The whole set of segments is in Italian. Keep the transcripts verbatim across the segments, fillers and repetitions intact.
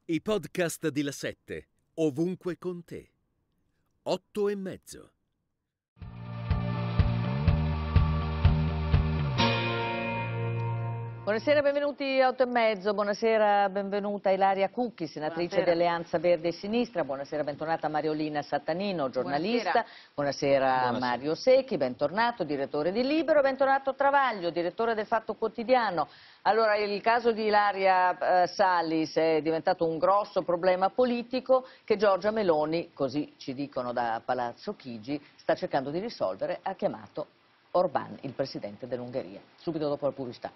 I podcast di La Sette, ovunque con te. Otto e mezzo. Buonasera, benvenuti a Otto e mezzo, buonasera, benvenuta Ilaria Cucchi, senatrice Buonasera. di Alleanza Verde e Sinistra, buonasera, bentornata Mariolina Sattanino, giornalista, buonasera, buonasera, buonasera. Mario Secchi, bentornato, direttore di Libero, bentornato Travaglio, direttore del Fatto Quotidiano. Allora, il caso di Ilaria eh, Salis è diventato un grosso problema politico che Giorgia Meloni, così ci dicono da Palazzo Chigi, sta cercando di risolvere, ha chiamato Orbán, il presidente dell'Ungheria. Subito dopo la pubblicità.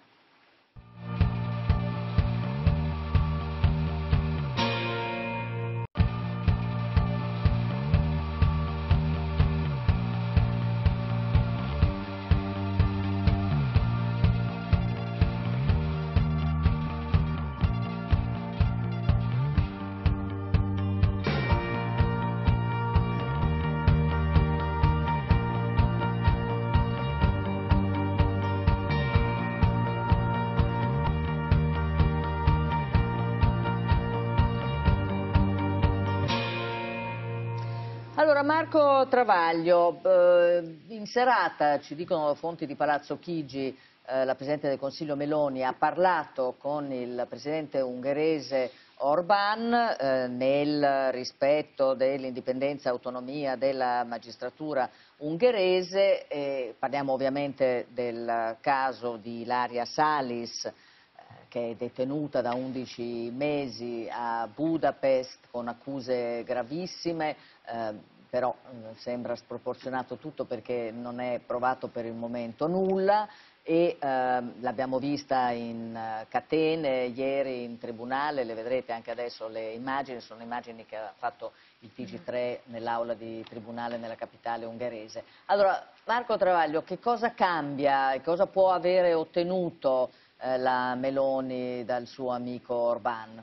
Allora, Marco Travaglio, eh, in serata, ci dicono fonti di Palazzo Chigi, eh, la Presidente del Consiglio Meloni ha parlato con il Presidente ungherese Orbán eh, nel rispetto dell'indipendenza e autonomia della magistratura ungherese. E parliamo ovviamente del caso di Ilaria Salis, che è detenuta da undici mesi a Budapest con accuse gravissime, eh, però eh, sembra sproporzionato tutto perché non è provato per il momento nulla e eh, l'abbiamo vista in uh, catene ieri in tribunale, le vedrete anche adesso le immagini, sono immagini che ha fatto il T G tre nell'aula di tribunale nella capitale ungherese. Allora, Marco Travaglio, che cosa cambia e cosa può avere ottenuto la Meloni dal suo amico Orbán?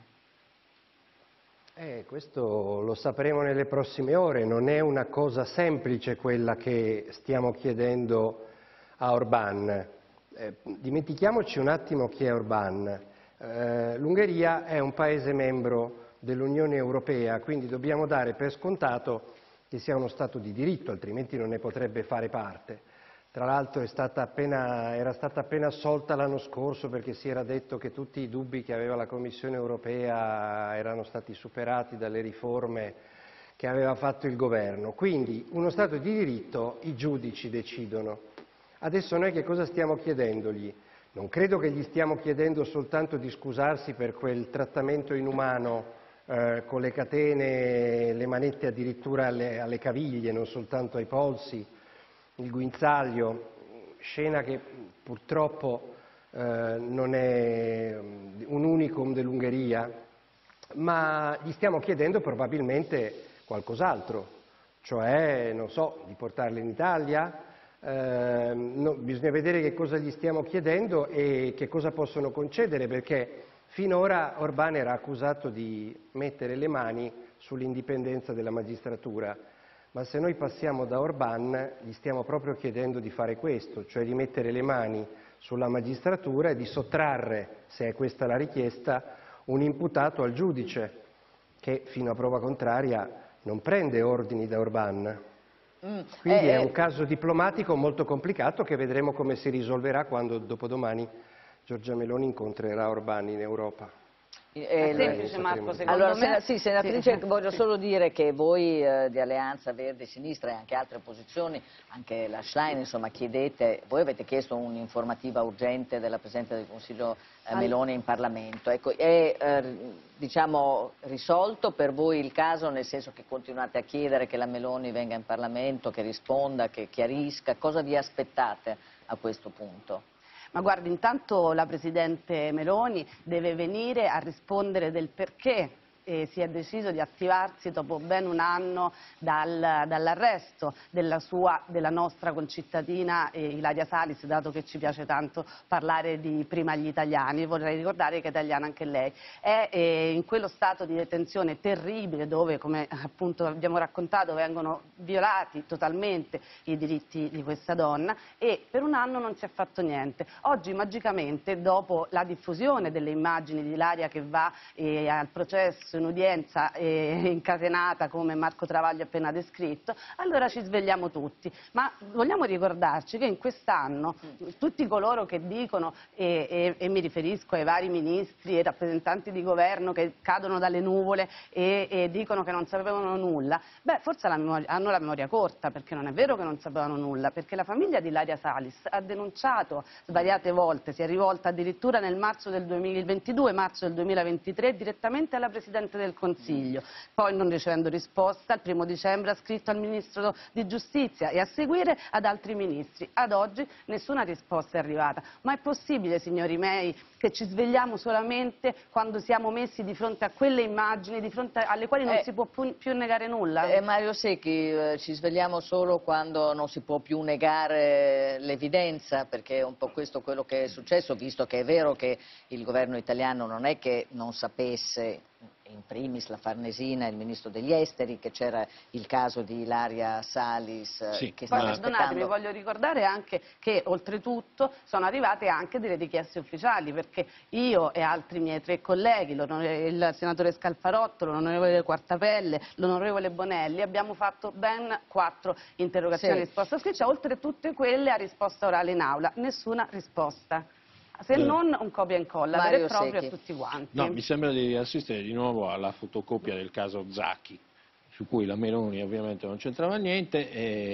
Eh, questo lo sapremo nelle prossime ore, non è una cosa semplice quella che stiamo chiedendo a Orbán. Eh, dimentichiamoci un attimo chi è Orbán. Eh, L'Ungheria è un paese membro dell'Unione Europea, quindi dobbiamo dare per scontato che sia uno Stato di diritto, altrimenti non ne potrebbe fare parte. Tra l'altro è stata appena, era stata appena assolta l'anno scorso perché si era detto che tutti i dubbi che aveva la Commissione europea erano stati superati dalle riforme che aveva fatto il governo. Quindi uno Stato di diritto, i giudici decidono. Adesso noi che cosa stiamo chiedendogli? Non credo che gli stiamo chiedendo soltanto di scusarsi per quel trattamento inumano eh, con le catene, le manette addirittura alle, alle caviglie, non soltanto ai polsi, il guinzaglio, scena che purtroppo eh, non è un unicum dell'Ungheria, ma gli stiamo chiedendo probabilmente qualcos'altro, cioè, non so, di portarla in Italia, eh, no, bisogna vedere che cosa gli stiamo chiedendo e che cosa possono concedere, perché finora Orbán era accusato di mettere le mani sull'indipendenza della magistratura. Ma se noi passiamo da Orbán gli stiamo proprio chiedendo di fare questo, cioè di mettere le mani sulla magistratura e di sottrarre, se è questa la richiesta, un imputato al giudice che fino a prova contraria non prende ordini da Orbán. Mm, Quindi eh, è un caso diplomatico molto complicato che vedremo come si risolverà quando dopodomani Giorgia Meloni incontrerà Orbán in Europa. È semplice, Marco, secondo allora, me. Sì, senatrice, sì. voglio solo dire che voi eh, di Alleanza Verde e Sinistra e anche altre opposizioni, anche la Schlein, insomma, chiedete, voi avete chiesto un'informativa urgente della Presidente del Consiglio eh, Meloni in Parlamento. Ecco, è eh, diciamo, risolto per voi il caso, nel senso che continuate a chiedere che la Meloni venga in Parlamento, che risponda, che chiarisca? Cosa vi aspettate a questo punto? Ma guardi, intanto la Presidente Meloni deve venire a rispondere del perché eh, si è deciso di attivarsi dopo ben un anno dal, dall'arresto della, sua, della nostra concittadina eh, Ilaria Salis, dato che ci piace tanto parlare di prima gli italiani. Vorrei ricordare che è italiana anche lei. È eh, in quello stato di detenzione terribile dove, come appunto abbiamo raccontato, vengono violati totalmente i diritti di questa donna, e per un anno non si è fatto niente. Oggi magicamente, dopo la diffusione delle immagini di Ilaria che va eh, al processo messo in udienza eh, incatenata come Marco Travaglio ha appena descritto, allora ci svegliamo tutti. Ma vogliamo ricordarci che in quest'anno tutti coloro che dicono, e, e, e mi riferisco ai vari ministri e rappresentanti di governo che cadono dalle nuvole e, e dicono che non sapevano nulla, beh, forse la memoria, hanno la memoria corta, perché non è vero che non sapevano nulla, perché la famiglia di Ilaria Salis ha denunciato svariate volte, si è rivolta addirittura nel marzo del duemilaventidue, marzo del duemilaventitré, direttamente alla Presidente del Consiglio, poi non ricevendo risposta, il primo dicembre ha scritto al Ministro di Giustizia e a seguire ad altri ministri. Ad oggi nessuna risposta è arrivata. Ma è possibile, signori miei, che ci svegliamo solamente quando siamo messi di fronte a quelle immagini, di fronte alle quali non eh, si può più negare nulla? Eh, Mario Secchi, eh, ci svegliamo solo quando non si può più negare l'evidenza, perché è un po' questo quello che è successo, visto che è vero che il governo italiano non è che non sapesse, in primis la Farnesina, il ministro degli esteri, che c'era il caso di Ilaria Salis, Sì, che Poi stava perdonatemi, aspettando. voglio ricordare anche che oltretutto sono arrivate anche delle richieste ufficiali, perché io e altri miei tre colleghi, il senatore Scalfarotto, l'onorevole Quartapelle, l'onorevole Bonelli, abbiamo fatto ben quattro interrogazioni Sì. a risposta scritta, oltre tutte quelle a risposta orale in aula, nessuna risposta, se Eh. non un copia e incolla Mario vero e proprio Secchi. a tutti quanti. No, mi sembra di assistere di nuovo alla fotocopia del caso Zaki, su cui la Meloni ovviamente non c'entrava niente,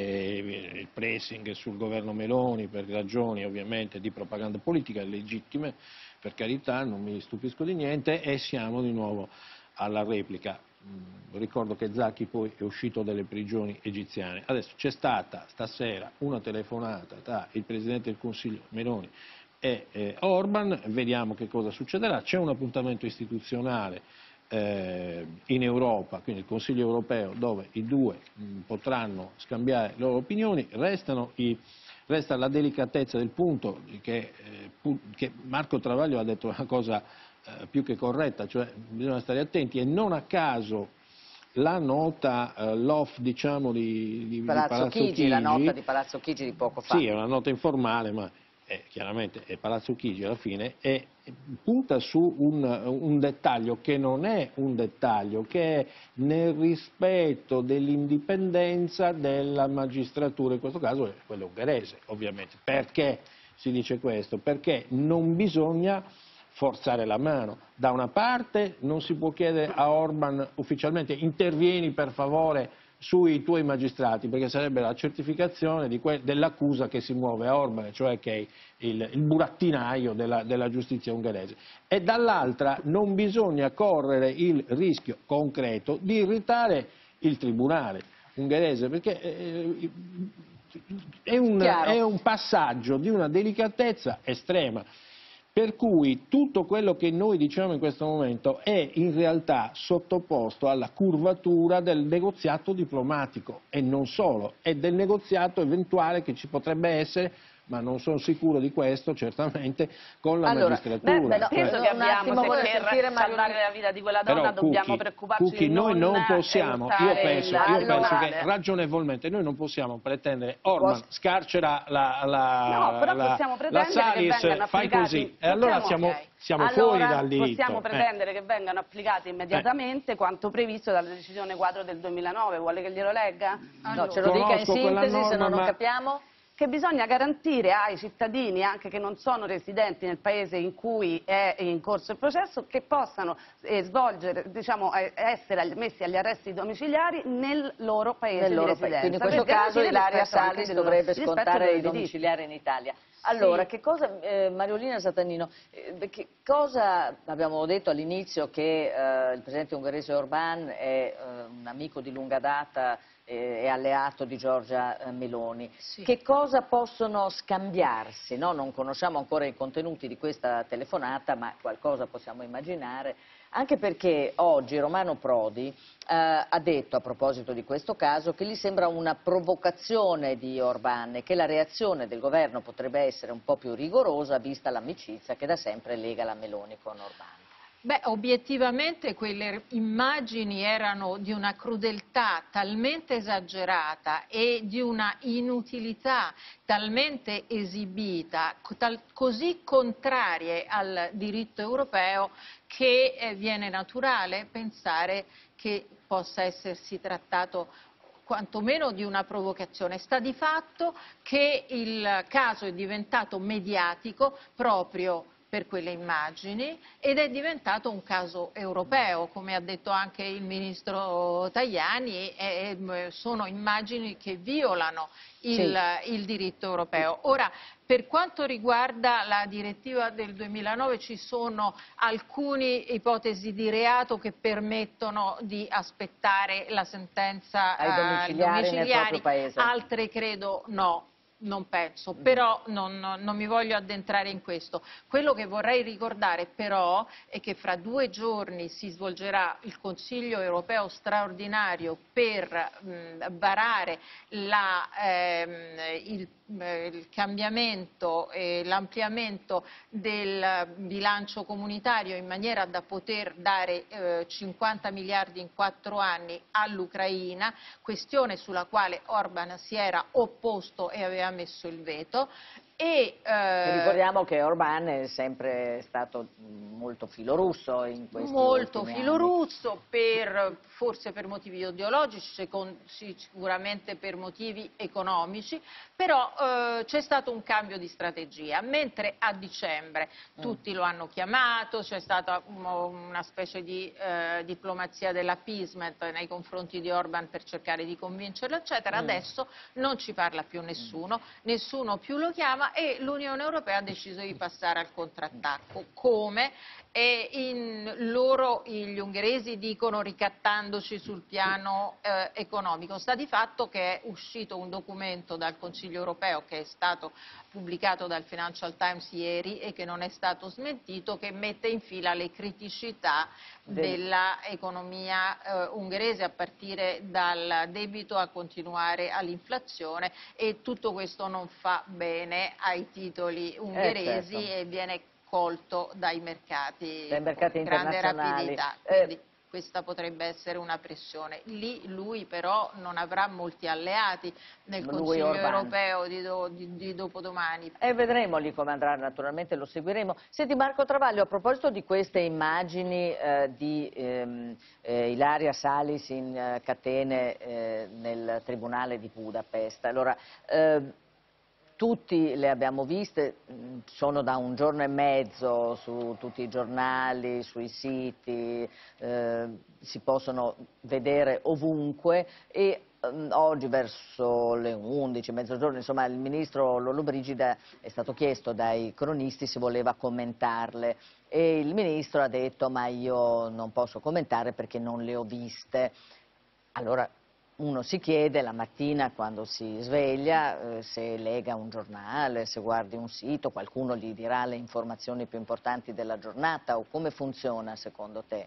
e il pressing sul governo Meloni per ragioni ovviamente di propaganda politica legittime, per carità, non mi stupisco di niente, e siamo di nuovo alla replica. Ricordo che Zaki poi è uscito dalle prigioni egiziane. Adesso c'è stata stasera una telefonata tra il Presidente del Consiglio Meloni e eh, Orban, vediamo che cosa succederà. C'è un appuntamento istituzionale eh, in Europa, quindi il Consiglio europeo, dove i due mh, potranno scambiare le loro opinioni. Restano i, resta la delicatezza del punto che, eh, pu che Marco Travaglio ha detto una cosa eh, più che corretta, cioè bisogna stare attenti, e non a caso la nota, eh, l'off diciamo di, di Palazzo, Palazzo Chigi, Chigi, la nota di Palazzo Chigi di poco fa. sì, è una nota informale, ma è, chiaramente è Palazzo Chigi alla fine, e punta su un, un dettaglio che non è un dettaglio, che è nel rispetto dell'indipendenza della magistratura, in questo caso è quella ungherese, ovviamente. Perché si dice questo? Perché non bisogna forzare la mano. Da una parte non si può chiedere a Orban ufficialmente intervieni per favore sui tuoi magistrati, perché sarebbe la certificazione dell'accusa che si muove a Orban, cioè che è il, il burattinaio della, della giustizia ungherese. E dall'altra non bisogna correre il rischio concreto di irritare il tribunale ungherese, perché eh, è, un, è un passaggio di una delicatezza estrema. Per cui tutto quello che noi diciamo in questo momento è in realtà sottoposto alla curvatura del negoziato diplomatico, e non solo, e del negoziato eventuale che ci potrebbe essere, ma non sono sicuro di questo, certamente, con la allora, magistratura. Beh, beh, no, penso Eh, che un abbiamo, attimo, se voglio per sentire Mario salvare Lini. la vita di quella donna Però, dobbiamo Cucchi, preoccuparci Cucchi, di noi non non possiamo, io aiutare penso, il- io penso allora, che ragionevolmente noi non possiamo pretendere Orban scarcera la, la, No, però la, possiamo la pretendere che Salis, vengano fai applicati. così, e allora Possiamo- siamo, ok. siamo Allora, fuori dal diritto. possiamo Eh. pretendere che vengano applicati immediatamente quanto previsto dalla decisione quadro del duemilanove. Vuole che glielo legga? No, ce lo dica in Conosco quella sintesi, se no norma, non ma- capiamo. Che bisogna garantire ai cittadini, anche che non sono residenti nel paese in cui è in corso il processo, che possano eh, svolgere, diciamo, eh, essere messi agli arresti domiciliari nel loro paese Nel di loro residenza. paese. Quindi in questo per caso garantire il Ilaria rispetto anche Salis del- dovrebbe il rispetto scontare dei il diritti. domiciliare in Italia. Allora, Sì. che cosa, eh, Mariolina Satannino, eh, che cosa abbiamo detto all'inizio, che eh, il presidente ungherese Orban è eh, un amico di lunga data e alleato di Giorgia eh, Meloni. Sì. Che cosa possono scambiarsi? No? Non conosciamo ancora i contenuti di questa telefonata, ma qualcosa possiamo immaginare, anche perché oggi Romano Prodi eh, ha detto a proposito di questo caso che gli sembra una provocazione di Orban e che la reazione del governo potrebbe essere un po' più rigorosa vista l'amicizia che da sempre lega la Meloni con Orban. Beh, obiettivamente quelle immagini erano di una crudeltà talmente esagerata e di una inutilità talmente esibita, tal, così contrarie al diritto europeo, che eh, viene naturale pensare che possa essersi trattato quantomeno di una provocazione. Sta di fatto che il caso è diventato mediatico proprio per quelle immagini ed è diventato un caso europeo, come ha detto anche il ministro Tajani, e, e, sono immagini che violano il, sì. il diritto europeo. Ora, per quanto riguarda la direttiva del duemilanove ci sono alcune ipotesi di reato che permettono di aspettare la sentenza ai domiciliari, eh, nel proprio paese. Altre credo no. Non penso, però non, non mi voglio addentrare in questo. Quello che vorrei ricordare però è che fra due giorni si svolgerà il Consiglio europeo straordinario per mh, varare la, ehm, il, il cambiamento e l'ampliamento del bilancio comunitario in maniera da poter dare eh, cinquanta miliardi in quattro anni all'Ucraina, questione sulla quale Orban si era opposto e aveva messo il veto. E, eh, ricordiamo che Orban è sempre stato molto filorusso in questi molto ultimi filorusso anni. per, forse per motivi ideologici, secondo, sicuramente per motivi economici, però eh, c'è stato un cambio di strategia, mentre a dicembre mm. tutti lo hanno chiamato, c'è stata una specie di eh, diplomazia dell'appeasement nei confronti di Orban per cercare di convincerlo, eccetera. Mm. Adesso non ci parla più nessuno, mm. nessuno più lo chiama e l'Unione Europea ha deciso di passare al contrattacco. Come? E in loro, gli ungheresi dicono ricattandoci sul piano eh, economico. Sta di fatto che è uscito un documento dal Consiglio Europeo che è stato pubblicato dal Financial Times ieri e che non è stato smentito, che mette in fila le criticità dell'economia eh, ungherese a partire dal debito a continuare all'inflazione, e tutto questo non fa bene ai titoli ungheresi eh, certo. e viene colto dai mercati, dai mercati con grande internazionali. rapidità. Quindi, eh, questa potrebbe essere una pressione. Lì lui però non avrà molti alleati nel Consiglio Orban. europeo di, do, di, di dopodomani. E vedremo lì come andrà, naturalmente lo seguiremo. Senti Marco Travaglio, a proposito di queste immagini eh, di ehm, eh, Ilaria Salis in eh, catene eh, nel Tribunale di Budapest, allora eh, tutti le abbiamo viste, sono da un giorno e mezzo su tutti i giornali, sui siti, eh, si possono vedere ovunque e eh, oggi verso le undici, mezzogiorno, insomma il ministro Lollobrigida è stato chiesto dai cronisti se voleva commentarle e il ministro ha detto ma io non posso commentare perché non le ho viste. Allora, uno si chiede la mattina quando si sveglia eh, se lega un giornale, se guardi un sito, qualcuno gli dirà le informazioni più importanti della giornata o come funziona secondo te?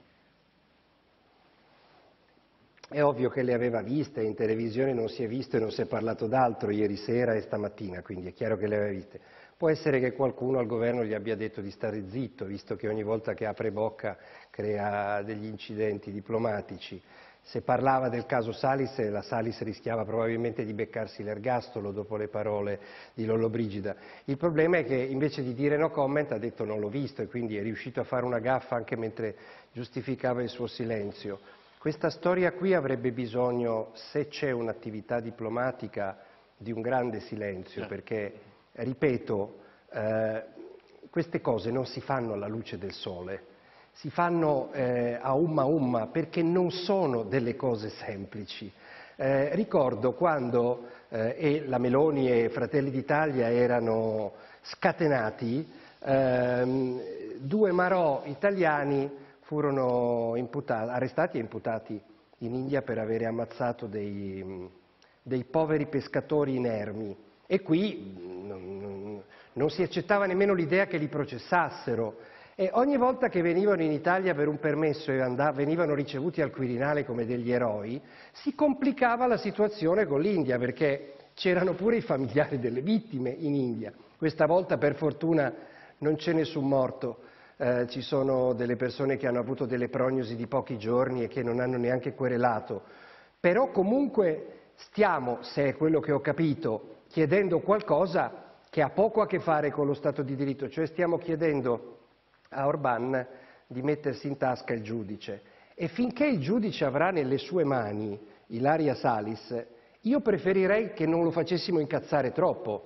È ovvio che le aveva viste, in televisione non si è visto e non si è parlato d'altro ieri sera e stamattina, quindi è chiaro che le aveva viste. Può essere che qualcuno al governo gli abbia detto di stare zitto, visto che ogni volta che apre bocca crea degli incidenti diplomatici. Se parlava del caso Salis, la Salis rischiava probabilmente di beccarsi l'ergastolo dopo le parole di Lollobrigida. Il problema è che invece di dire no comment ha detto non l'ho visto e quindi è riuscito a fare una gaffa anche mentre giustificava il suo silenzio. Questa storia qui avrebbe bisogno, se c'è un'attività diplomatica, di un grande silenzio, perché, ripeto, eh, queste cose non si fanno alla luce del sole. Si fanno eh, a umma umma perché non sono delle cose semplici. Eh, ricordo quando eh, e la Meloni e Fratelli d'Italia erano scatenati, ehm, due marò italiani furono imputati, arrestati e imputati in India per avere ammazzato dei, dei poveri pescatori inermi. E qui non, non, non si accettava nemmeno l'idea che li processassero. E ogni volta che venivano in Italia per un permesso e andav- venivano ricevuti al Quirinale come degli eroi, si complicava la situazione con l'India, perché c'erano pure i familiari delle vittime in India. Questa volta per fortuna non c'è nessun morto, eh, ci sono delle persone che hanno avuto delle prognosi di pochi giorni e che non hanno neanche querelato. Però comunque stiamo, se è quello che ho capito, chiedendo qualcosa che ha poco a che fare con lo Stato di diritto, cioè stiamo chiedendo a Orban di mettersi in tasca il giudice. E finché il giudice avrà nelle sue mani Ilaria Salis, io preferirei che non lo facessimo incazzare troppo,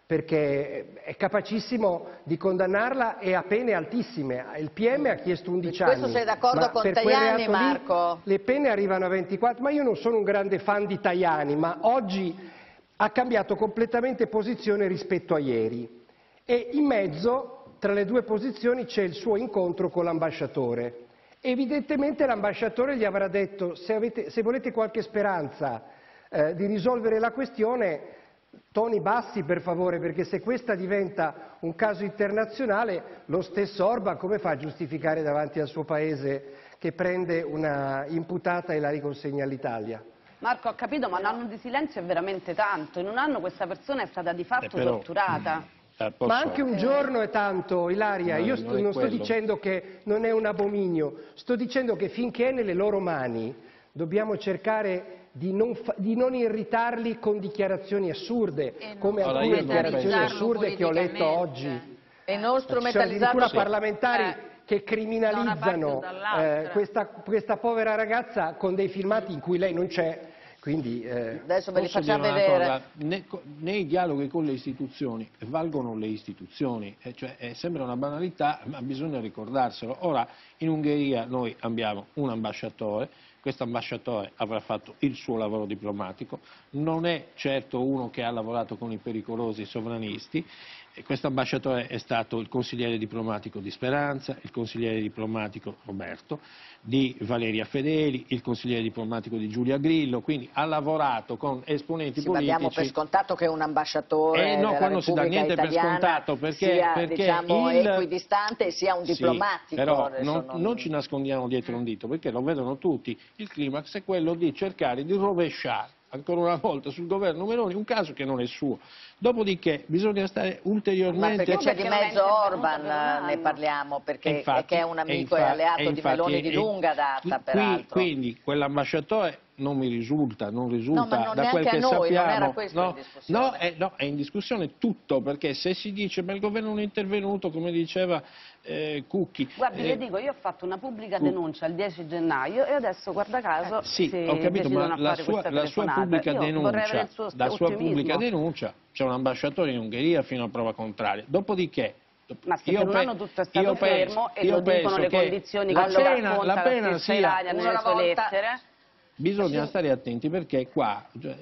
perché è capacissimo di condannarla e a pene altissime. Il P M ha chiesto undici anni. Questo sei d'accordo con Tajani, Marco? Lì, le pene arrivano a ventiquattro, ma io non sono un grande fan di Tajani, ma oggi ha cambiato completamente posizione rispetto a ieri. E in mezzo, tra le due posizioni, c'è il suo incontro con l'ambasciatore. Evidentemente l'ambasciatore gli avrà detto: se, avete, se volete qualche speranza eh, di risolvere la questione, toni bassi per favore, perché se questa diventa un caso internazionale, lo stesso Orban come fa a giustificare davanti al suo paese che prende una imputata e la riconsegna all'Italia? Marco, ho capito, ma un anno di silenzio è veramente tanto. In un anno questa persona è stata di fatto eh, però, torturata. Eh, posso... Ma anche un giorno è tanto, Ilaria. No, Io non sto, non sto quello. dicendo che non è un abominio, sto dicendo che finché è nelle loro mani dobbiamo cercare di non, fa, di non irritarli con dichiarazioni assurde, E come non alcune strumentalizzarlo dichiarazioni assurde che ho letto politicamente. oggi. E non Ci sono strumentalizzarlo. addirittura Sì. parlamentari Eh, che da una parte criminalizzano o dall'altra. eh, questa, questa povera ragazza con dei filmati in cui lei non c'è. Quindi, eh, Adesso ve li Posso facciamo dire una vedere. cosa? Ne- nei dialoghi con le istituzioni valgono le istituzioni, eh, cioè, eh, sembra una banalità, ma bisogna ricordarselo. Ora, in Ungheria noi abbiamo un ambasciatore, questo ambasciatore avrà fatto il suo lavoro diplomatico, non è certo uno che ha lavorato con i pericolosi sovranisti. Questo ambasciatore è stato il consigliere diplomatico di Speranza, il consigliere diplomatico Roberto, di Valeria Fedeli, il consigliere diplomatico di Giulia Grillo, quindi ha lavorato con esponenti Sì, ma politici. diamo per scontato che un ambasciatore Eh no, della qua non si dà Repubblica niente per Italiana scontato, perché- sia perché diciamo, il- equidistante e sia un Sì, diplomatico. però Adesso non, non- non ci nascondiamo dietro un dito, perché lo vedono tutti. Il climax è quello di cercare di rovesciare ancora una volta sul governo Meloni un caso che non è suo. Dopodiché bisogna stare Ma ulteriormente... perché c'è di perché non è mezzo intervenuta Orban, per un anno. ne parliamo, perché Infatti, che è un e amico e, infa- alleato e di infatti, Meloni di e- lunga data, qui- peraltro. Quindi quell'ambasciatore non mi risulta, non risulta No, ma non da neanche quel a che noi, non sappiamo. era questo no, in discussione. no, è, no, è in discussione tutto, perché se si dice ma il governo non è intervenuto, come diceva eh, Cucchi... Guardi, eh, le dico, io ho fatto una pubblica Cu- denuncia il dieci gennaio e adesso, guarda caso, Sì, si ho capito, decidono ma a la fare sua, questa la sua telefonata. pubblica Io vorrei avere denuncia, il suo la sua ottimismo. pubblica denuncia, c'è un ambasciatore in Ungheria fino a prova contraria. Dopodiché, Ma se io per un pe- anno tutto è stato io fermo penso- e io lo dicono penso le che condizioni la che ci pena, racconta la la pena stessa sia Ilaria uno nelle alla sue volta. lettere. bisogna stare attenti, perché qua cioè,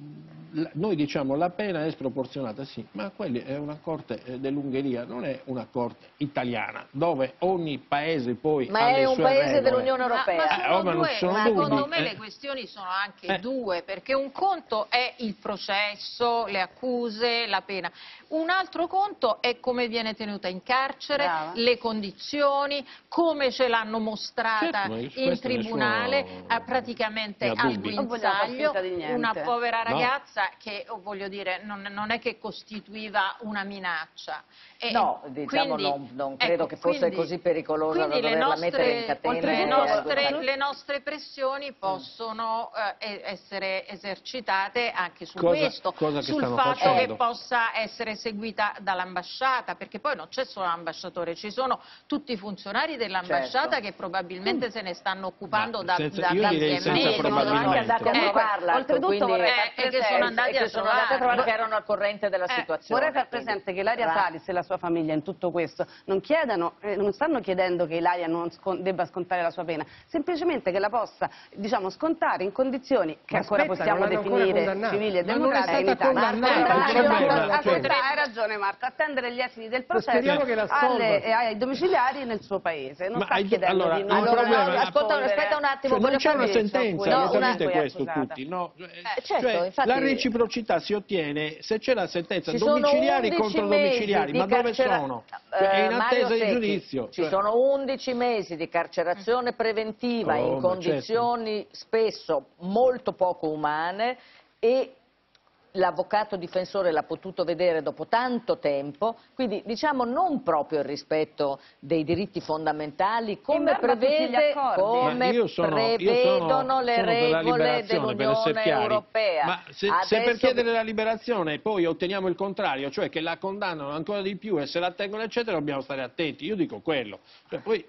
la- noi diciamo la pena è sproporzionata, sì, ma quella è una corte eh, dell'Ungheria, non è una corte italiana, dove ogni paese poi Ma ha è le un sue paese regole. dell'Unione Ma, Europea. ma Eh, sono oh, ma non due, sono secondo dubbi, me eh. le questioni sono anche Eh. due, perché un conto è il processo, le accuse, la pena, un altro conto è come viene tenuta in carcere, Brava. le condizioni, come ce l'hanno mostrata Certo, ma io su in questo tribunale, nessuno a praticamente ne ha al dubbi. Non vogliamo far guinzaglio, finta di niente. una povera No. ragazza che, oh, voglio dire, non, non è che costituiva una minaccia. E No, diciamo quindi, non, non credo ecco, che fosse quindi- così pericolosa da quindi le doverla nostre- mettere in catena. le e nostre, aguzzare. le nostre pressioni possono eh, essere esercitate anche su Cosa- questo, cosa che sul stanno fatto facendo. che possa essere seguita dall'ambasciata, perché poi non c'è solo l'ambasciatore, ci sono tutti i funzionari dell'ambasciata Certo. che probabilmente se ne stanno occupando Ma da, senza- da io tanti direi e senza mesi. Sono anche probabilmente. andati a Eh, trovarla. oltretutto quindi- vorrei Eh, far e che sono andati e che a sono andati a trovare. trovare che erano al corrente della Eh, situazione. Vorrei far quindi- presente che Ilaria Ra- Salis e la sua famiglia in tutto questo non chiedono, eh, non stanno chiedendo che Ilaria non scon- debba scontare la sua pena, semplicemente che la possa, diciamo, scontare in condizioni che Ma ancora aspetta, possiamo non l'hanno ancora definire condannata. civili e Ma non è democratiche in stata Italia. condannata, Attendere- il problema, attendere- cioè- attendere- hai ragione Marco, attendere gli esiti del processo speriamo che la assolva. alle- eh, ai domiciliari nel suo paese. Non Ma sta hai- chiedendo allora, di il non Allora, problema no, è- ascolta, rispondere. aspetta un attimo, Cioè, non voglio c'è una farvi- sentenza, No, lo una- capite poi questo accusata. tutti, no? Eh, certo, Cioè, infatti- la reciprocità si ottiene se c'è la sentenza Ci sono domiciliari undici contro mesi domiciliari, di ma dove carcera- sono? Eh, Cioè, è in Mario attesa di Secchi, giudizio. Ci cioè. sono undici mesi di carcerazione preventiva Oh, in ma condizioni spesso molto poco umane e l'avvocato difensore l'ha potuto vedere dopo tanto tempo, quindi diciamo non proprio il rispetto dei diritti fondamentali come In barba a tutti gli prevede, accordi. come Ma io sono- io prevedono sono- le sono per la regole liberazione, per essere dell'Unione chiari. Europea. Ma se, se per Adesso- chiedere la liberazione poi otteniamo il contrario, cioè che la condannano ancora di più e se la tengono eccetera, dobbiamo stare attenti. Io dico quello. Cioè, poi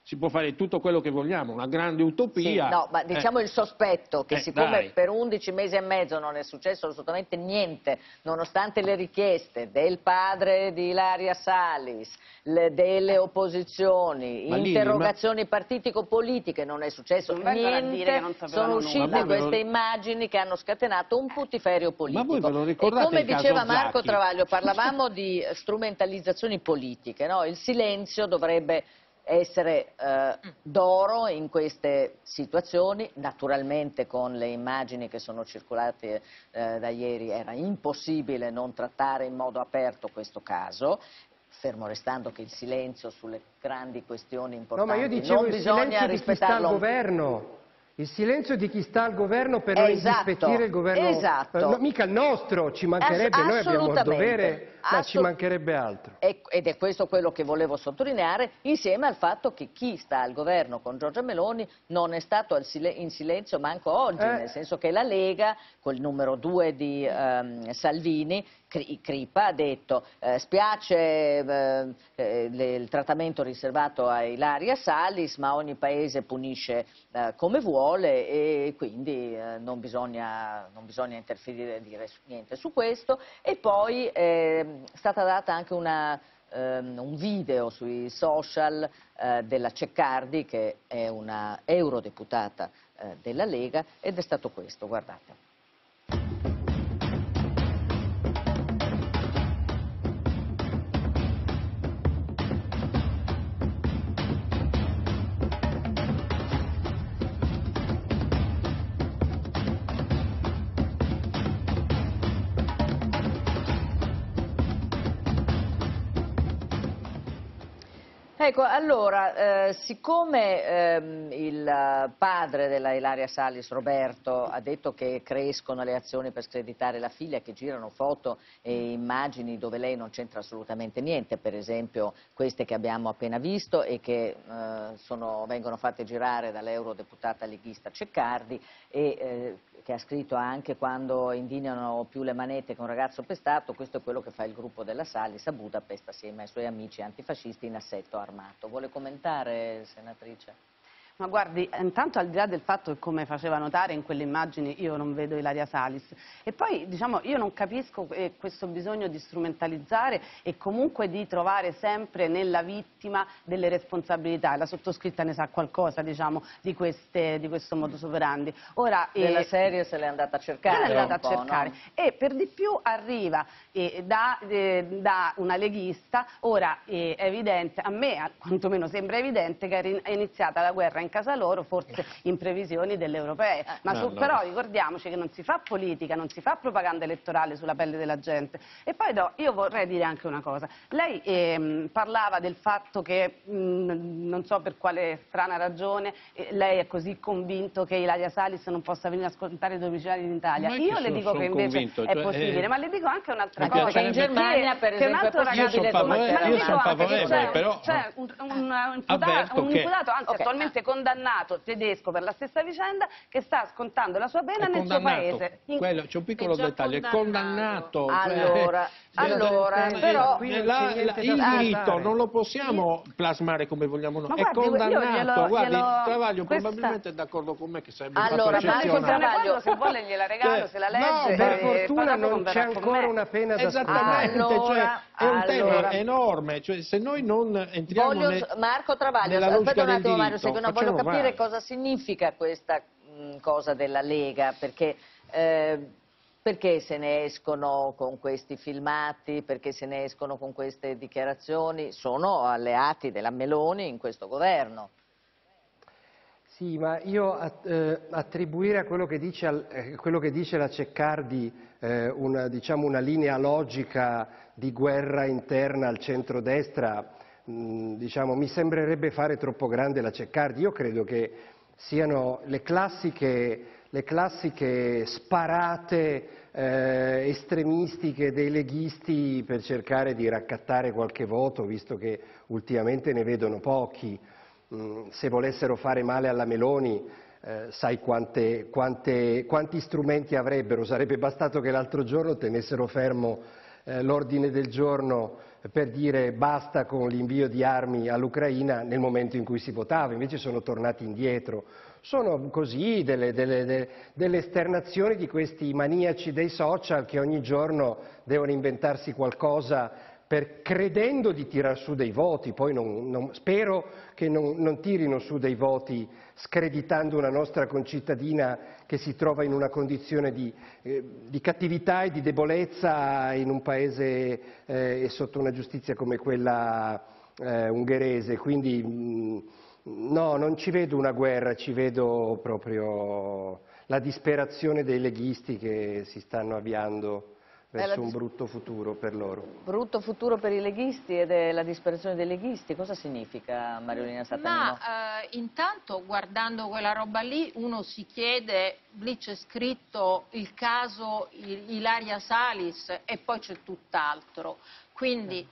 si può fare tutto quello che vogliamo, una grande utopia. Sì, no, ma diciamo eh. il sospetto che Eh, siccome dai. per undici mesi e mezzo non è successo assolutamente niente, nonostante le richieste del padre di Ilaria Salis, le- delle opposizioni, Ma Lili, interrogazioni partitico-politiche, non è successo Non vengono a dire niente, che non sapevano sono nulla. uscite Ma voi ve lo- queste immagini che hanno scatenato un puttiferio politico. Ma voi ve lo E ricordate come il caso diceva Marco Zacchi? Travaglio, parlavamo di strumentalizzazioni politiche, no? Il silenzio dovrebbe essere eh, d'oro in queste situazioni. Naturalmente con le immagini che sono circolate eh, da ieri era impossibile non trattare in modo aperto questo caso, fermo restando che il silenzio sulle grandi questioni No, importanti ma io dicevo non il bisogna silenzio di chi sta al rispettarlo. governo. Il silenzio di chi sta al governo per non Esatto, indispettire il governo. esatto. Eh, no, mica il nostro, ci mancherebbe, Ass- noi abbiamo il assolutamente. dovere, ma ci Assolut- mancherebbe altro. E- Ed è questo quello che volevo sottolineare, insieme al fatto che chi sta al governo con Giorgia Meloni non è stato al sile- in silenzio manco oggi, Eh. nel senso che la Lega, col numero due di ehm, Salvini, Cri- Crippa, ha detto eh, spiace eh, eh, le- il trattamento riservato a Ilaria Salis, ma ogni paese punisce eh, come vuole e quindi eh, non bisogna, non bisogna interferire e dire su- niente su questo. E poi eh, è stata data anche una, ehm, un video sui social eh, della Ceccardi, che è una eurodeputata eh, della Lega, ed è stato questo, guardate. Ecco, allora, eh, siccome ehm, il padre della Ilaria Salis, Roberto, ha detto che crescono le azioni per screditare la figlia, che girano foto e immagini dove lei non c'entra assolutamente niente, per esempio queste che abbiamo appena visto e che eh, sono, vengono fatte girare dall'eurodeputata leghista Ceccardi, e eh, che ha scritto anche: quando indignano più le manette che un ragazzo pestato, questo è quello che fa il gruppo della Salis a Budapest assieme ai suoi amici antifascisti in assetto armato. Vuole commentare, senatrice? Ma guardi, intanto al di là del fatto che, come faceva notare in quelle immagini, io non vedo Ilaria Salis, e poi diciamo io non capisco eh, questo bisogno di strumentalizzare e comunque di trovare sempre nella vittima delle responsabilità. La sottoscritta ne sa qualcosa, diciamo, di, queste, di questo modus operandi. Ora, Della eh, serie se l'è andata a cercare. Se l'è andata a un po', cercare, no? e per di più arriva eh, da, eh, da una leghista. Ora eh, è evidente, a me a- quantomeno sembra evidente che è ri- è iniziata la guerra in casa loro, forse in previsioni delle europee, ma No, su- no. però ricordiamoci che non si fa politica, non si fa propaganda elettorale sulla pelle della gente. E poi no, io vorrei dire anche una cosa: lei ehm, parlava del fatto che mh, non so per quale strana ragione eh, lei è così convinto che Ilaria Salis non possa venire a scontare i domiciliari in Italia. Non è che Io le sono- dico sono che invece convinto, è cioè, possibile, eh, ma le dico anche un'altra mi cosa. piacerebbe- in Germania, per che un esempio, altro è ragazzo, possibile Io sono ma le favorevole- dico io sono anche che favorevole, c'è- però- c'è un, un, un, imputato, Avverto un che- imputato, anzi Ok. attualmente condannato tedesco per la stessa vicenda, che sta scontando la sua pena È nel suo condannato. paese. In- Quello- c'è un piccolo È già dettaglio, è condannato. condannato. cioè, Allora, eh, allora, eh, però- eh, Qui non la- c'è la- niente il da diritto scusare. non lo possiamo plasmare come vogliamo noi, Ma è guardi, io condannato. glielo- Guardi, glielo- Travaglio questa- probabilmente è d'accordo con me che sarebbe Allora, fatto Marco eccezione. Travaglio- se vuole gliela regalo, Cioè, se la no, legge. Per e fortuna poi dopo non converrà c'è con ancora me. una pena da Esattamente, Allora, cioè, è un allora. tema enorme, cioè, se noi non entriamo Voglio, ne- Marco Travaglio, nella aspetta logica un del attimo Mario diritto, Secco, no, voglio facciamo capire male. cosa significa questa mh, cosa della Lega, perché, eh, perché se ne escono con questi filmati, perché se ne escono con queste dichiarazioni, sono alleati della Meloni in questo governo. Sì, ma io att- eh, attribuire a quello che dice, al- eh, quello che dice la Ceccardi eh, una, diciamo una linea logica di guerra interna al centrodestra, mh, diciamo, mi sembrerebbe fare troppo grande la Ceccardi. Io credo che siano le classiche, le classiche sparate eh, estremistiche dei leghisti per cercare di raccattare qualche voto, visto che ultimamente ne vedono pochi. Mm, Se volessero fare male alla Meloni, eh, sai quante, quante, quanti strumenti avrebbero. Sarebbe bastato che l'altro giorno tenessero fermo eh, l'ordine del giorno per dire basta con l'invio di armi all'Ucraina nel momento in cui si votava, invece sono tornati indietro. Sono così delle, delle, delle, delle esternazioni di questi maniaci dei social che ogni giorno devono inventarsi qualcosa per, credendo di tirar su dei voti, poi non, non, spero che non, non tirino su dei voti screditando una nostra concittadina che si trova in una condizione di, eh, di cattività e di debolezza in un paese eh, e sotto una giustizia come quella eh, ungherese. Quindi mh, no, non ci vedo una guerra, ci vedo proprio la disperazione dei leghisti che si stanno avviando verso un brutto futuro per loro. Brutto futuro per i leghisti ed è la disperazione dei leghisti. Cosa significa, Mariolina Sattanino? Ma eh, intanto guardando quella roba lì uno si chiede, lì c'è scritto il caso Ilaria Salis e poi c'è tutt'altro, quindi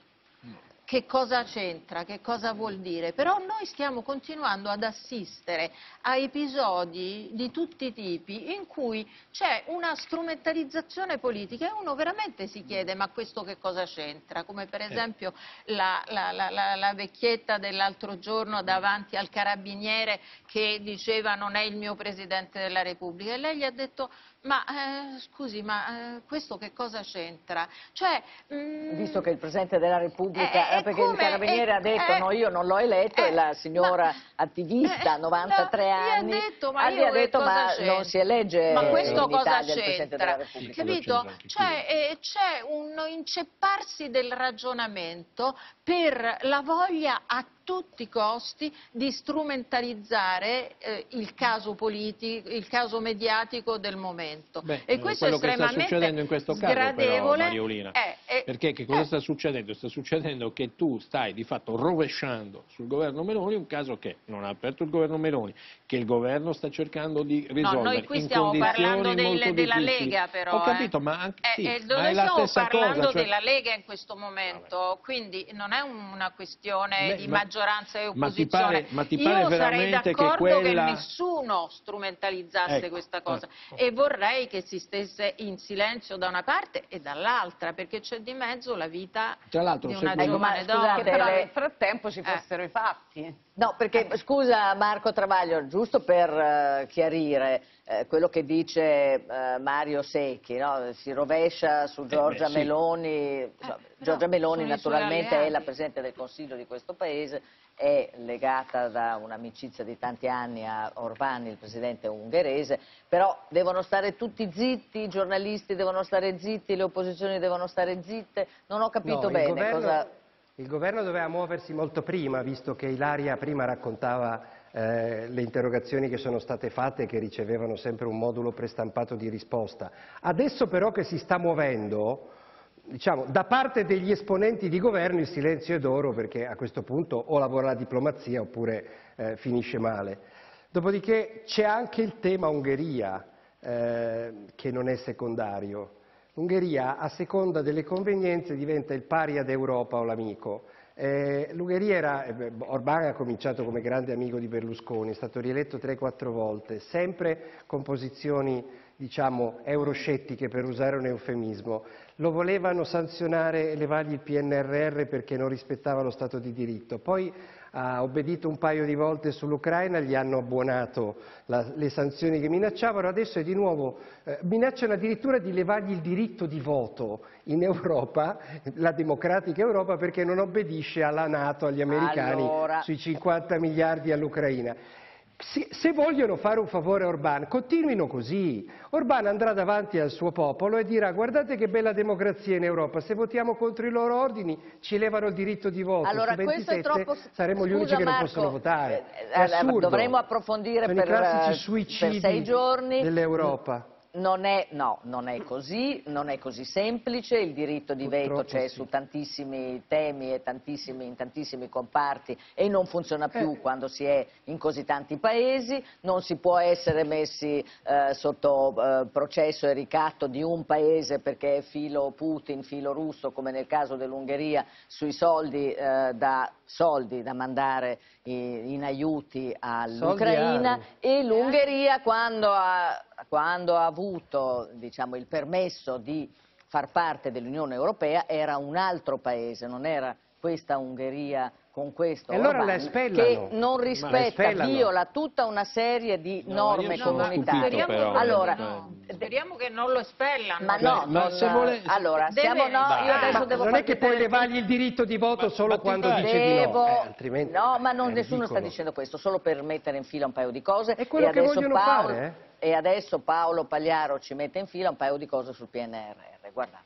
che cosa c'entra, che cosa vuol dire? Però noi stiamo continuando ad assistere a episodi di tutti i tipi in cui c'è una strumentalizzazione politica e uno veramente si chiede ma questo che cosa c'entra? Come per esempio la, la, la, la, la vecchietta dell'altro giorno davanti al carabiniere che diceva non è il mio Presidente della Repubblica e lei gli ha detto ma eh, scusi, ma eh, questo che cosa c'entra? Cioè, mm, visto che il Presidente della Repubblica, è, è perché come, il Carabiniere è, ha detto è, no, io non l'ho eletto, è, e la signora ma, attivista, novantatré no, anni, gli ha detto, ma, ah, io ha detto, ma non si elegge ma questo in cosa Italia il Presidente della c'entra? Repubblica. Capito? Cioè, eh, c'è un incepparsi del ragionamento per la voglia a tutti i costi di strumentalizzare eh, il caso politico, il caso mediatico del momento. Beh, e questo è quello che sta succedendo in questo caso però, Mariolina, è, è, perché che cosa è, sta succedendo? Sta succedendo che tu stai di fatto rovesciando sul governo Meloni un caso che non ha aperto il governo Meloni, che il governo sta cercando di risolvere. No, noi qui in stiamo parlando dei, molto della difficili. Lega però. Ho capito, eh. ma anche eh, sì, eh, ma noi è la stiamo stessa parlando cosa, cioè... della Lega in questo momento, quindi non è una questione Beh, di ma, maggioranza e opposizione. Ma ti pare, ma ti pare Io sarei veramente d'accordo che, quella... che nessuno strumentalizzasse ecco, questa cosa ecco. e vorrei che si stesse in silenzio da una parte e dall'altra, perché c'è di mezzo la vita di una ecco, giovane ma, donna. scusate, Che però le... nel frattempo ci fossero eh. i fatti. No, perché scusa Marco Travaglio, giusto per uh, chiarire eh, quello che dice uh, Mario Secchi, no? Si rovescia su Giorgia eh beh, sì. Meloni, insomma, eh, Giorgia Meloni naturalmente è la Presidente del Consiglio di questo Paese, è legata da un'amicizia di tanti anni a Orbán, il Presidente ungherese, però devono stare tutti zitti, i giornalisti devono stare zitti, le opposizioni devono stare zitte, non ho capito no, bene il governo, cosa... Il governo doveva muoversi molto prima, visto che Ilaria prima raccontava eh, le interrogazioni che sono state fatte e che ricevevano sempre un modulo prestampato di risposta. Adesso però che si sta muovendo, diciamo, da parte degli esponenti di governo il silenzio è d'oro, perché a questo punto o lavora la diplomazia oppure eh, finisce male. Dopodiché c'è anche il tema Ungheria, eh, che non è secondario. L'Ungheria, a seconda delle convenienze, diventa il paria d'Europa o l'amico. Eh, L'Ungheria era, eh, Orbán ha cominciato come grande amico di Berlusconi, è stato rieletto tre quattro volte, sempre con posizioni, diciamo, euroscettiche, per usare un eufemismo. Lo volevano sanzionare e levargli il P N R R perché non rispettava lo Stato di diritto. Poi ha obbedito un paio di volte sull'Ucraina, gli hanno abbuonato la, le sanzioni che minacciavano, adesso è di nuovo, eh, minacciano addirittura di levargli il diritto di voto in Europa, la democratica Europa, perché non obbedisce alla NATO, agli americani, allora... sui cinquanta miliardi all'Ucraina. Se, se vogliono fare un favore a Orbán, continuino così. Orbán andrà davanti al suo popolo e dirà: guardate che bella democrazia in Europa, se votiamo contro i loro ordini ci levano il diritto di voto, allora, su ventisette troppo... saremo gli Scusa, unici che Marco, non possono votare. È eh, assurdo. Dovremmo approfondire Sono per, i classici per suicidi sei giorni dell'Europa. Non è, no, non è così, non è così semplice, il diritto di Purtroppo veto c'è sì. su tantissimi temi e tantissimi, in tantissimi comparti e non funziona più eh. quando si è in così tanti paesi, non si può essere messi eh, sotto eh, processo e ricatto di un paese perché è filo Putin, filo russo, come nel caso dell'Ungheria, sui soldi, eh, da, soldi da mandare in, in aiuti all'Ucraina, e l'Ungheria quando ha... quando ha avuto, diciamo, il permesso di far parte dell'Unione Europea era un altro paese, non era questa Ungheria con questo e allora Orbán, la espellano. che non rispetta, viola tutta una serie di No, norme io sono comunitarie. stupito, però. Allora, no. Speriamo che non lo espellano. ma no, ma non- se vuole- allora, Deve- siamo no, io Ma- adesso Ma devo non è farti che puoi tenere- levargli il diritto di voto Ma- solo ma ti quando pare? dice di no, Devo... eh, altrimenti no, ma non, è nessuno sta ridicolo. dicendo questo, solo per mettere in fila un paio di cose. È quello e che adesso vogliono Paolo, fare, E adesso Paolo Pagliaro ci mette in fila un paio di cose sul P N R R. Guardate.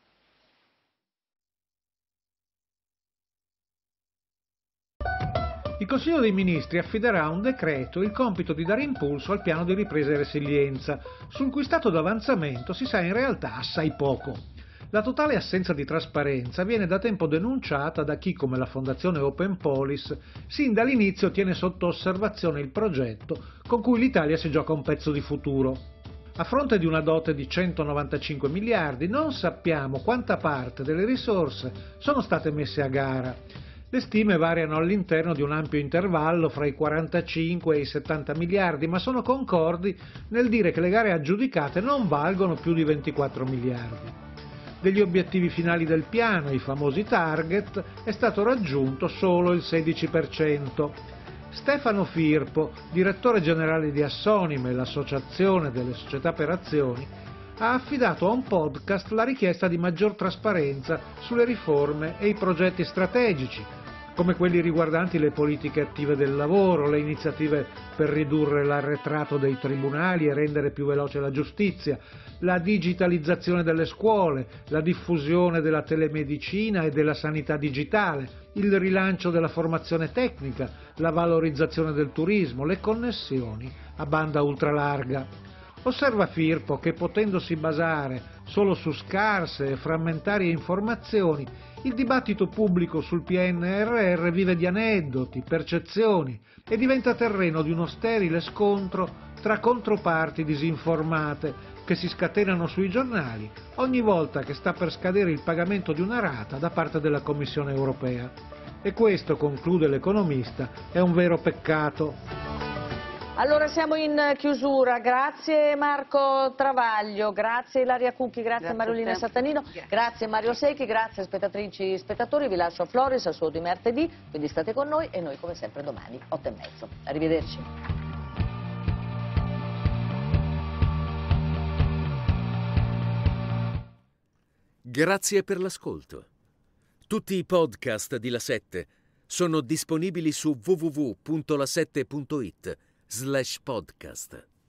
Il Consiglio dei Ministri affiderà a un decreto il compito di dare impulso al piano di ripresa e resilienza, sul cui stato d'avanzamento si sa in realtà assai poco. La totale assenza di trasparenza viene da tempo denunciata da chi, come la Fondazione Open Policy, sin dall'inizio tiene sotto osservazione il progetto con cui l'Italia si gioca un pezzo di futuro. A fronte di una dote di centonovantacinque miliardi non sappiamo quanta parte delle risorse sono state messe a gara. Le stime variano all'interno di un ampio intervallo fra i quarantacinque e i settanta miliardi, ma sono concordi nel dire che le gare aggiudicate non valgono più di ventiquattro miliardi. Degli obiettivi finali del piano, i famosi target, è stato raggiunto solo il sedici per cento. Stefano Firpo, direttore generale di Assonime, l'associazione delle società per azioni, ha affidato a un podcast la richiesta di maggior trasparenza sulle riforme e i progetti strategici, come quelli riguardanti le politiche attive del lavoro, le iniziative per ridurre l'arretrato dei tribunali e rendere più veloce la giustizia, la digitalizzazione delle scuole, la diffusione della telemedicina e della sanità digitale, il rilancio della formazione tecnica, la valorizzazione del turismo, le connessioni a banda ultralarga. Osserva Firpo che, potendosi basare solo su scarse e frammentarie informazioni, il dibattito pubblico sul P N R R vive di aneddoti, percezioni e diventa terreno di uno sterile scontro tra controparti disinformate che si scatenano sui giornali ogni volta che sta per scadere il pagamento di una rata da parte della Commissione europea. E questo, conclude l'economista, è un vero peccato. Allora siamo in chiusura, grazie Marco Travaglio, grazie Ilaria Cucchi, grazie, Grazie Mariolina a te. Sattanino, grazie Mario Secchi, grazie spettatrici e spettatori, vi lascio a Floris al suo di martedì, quindi state con noi e noi come sempre domani otto e mezzo. Arrivederci. Grazie per l'ascolto. Tutti i podcast di La Sette sono disponibili su w w w punto la sette punto it slash podcast.